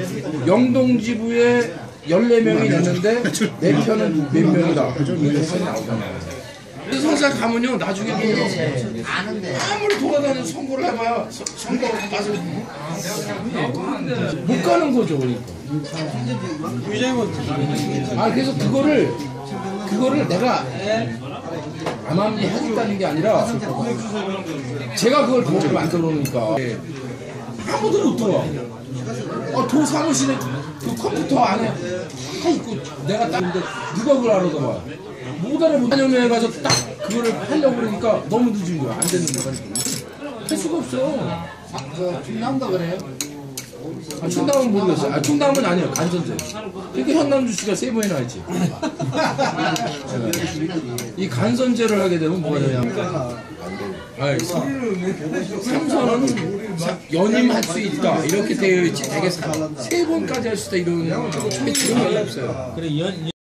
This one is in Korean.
영동지부에 14명이 냈는데 내 편은 몇 명이다. 이렇게 나오잖아요. 서살 가면요 나중에 아무리 돌아다니는 선거를 해봐야 선거를 가서 못 가는 거죠. 그러니까. 그래서 그거를 내가 암암리 하겠다는 게 아니라 제가 그걸 도움을 만들어 놓으니까 아무도 못 들어와. 도 사무실에 그 컴퓨터 안에 다 있고 내가 딱 있는데 누가 그걸 알아봐. 못 알아보고 4년에 가서 딱 그거를 하려고 그러니까 너무 늦은 거야. 안 되는 거야. 할 수가 없어. 충남도 그래요? 충남은 모르겠어요. 충남은 아니에요. 간선제. 그러니까 현남주 씨가 3번이나 했지. 이 간선제를 하게 되면 뭐가 되냐면 삼선은 연임할 수 있다. 이렇게 되어 있지. 되게 3번까지 할 수 있다. 이런 지금 없어요.